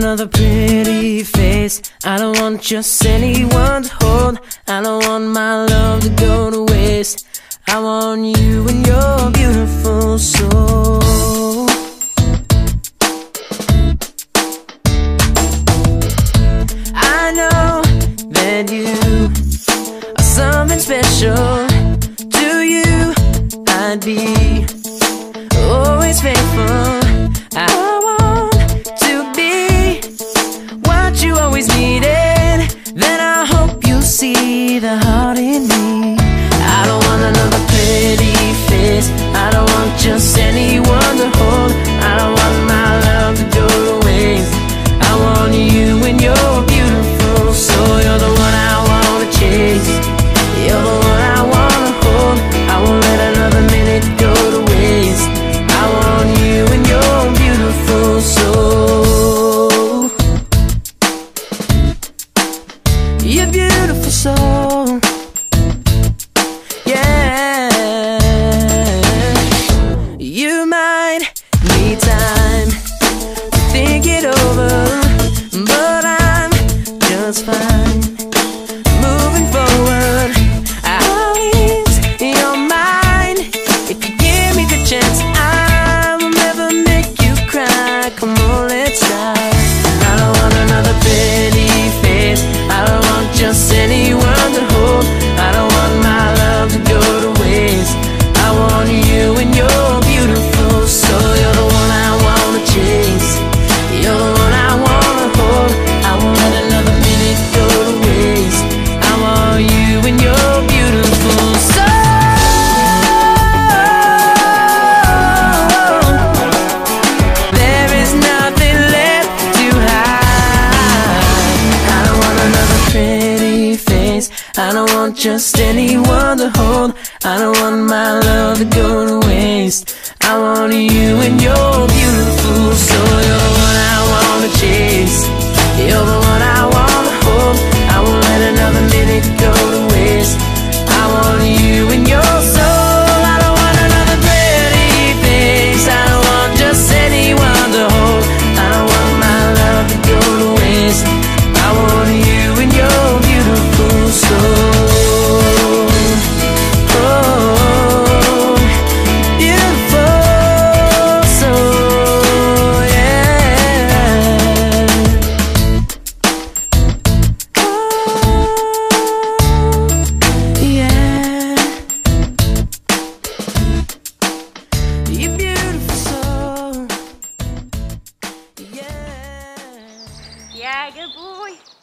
another pretty face. I don't want just anyone to hold. I don't want my love to go to waste. I want you and your beautiful soul. I know that you are something special. To you I'd be always faithful. I want to be what you always needed. Then I hope you'll see the heart in me. I don't want another pretty face. I don't want just anyone to hold. I don't want my love to go to waste. I want you and your beautiful soul. You're the one I wanna chase. You're the one I wanna hold. I won't let another minute go to waste. I want you and your beautiful soul. Your beautiful soul. You might need time to think it over, but I'm just fine moving forward. I'll ease your mind if you give me the chance. I will never make you cry. Come on, let's try. I don't want another pretty face. I don't want just anyone to hold. I don't want my love to go to waste. I want you and your beautiful soul. You're the one I wanna chase. You're the one I wanna hold. I won't let another minute go to waste. I want you and your beautiful soul. There is nothing left to hide. I don't want another pretty face. I don't want just anyone to hold. I don't want my love to go to waste. I want you and your beautiful soul. You're the one I wanna chase. You're the one I wanna hold. I won't let another minute go to waste. I want you and your soul. I don't want another pretty face. I don't want just anyone to hold. I don't want my love to go to waste. I want you and your beautiful soul. Yeah, good boy.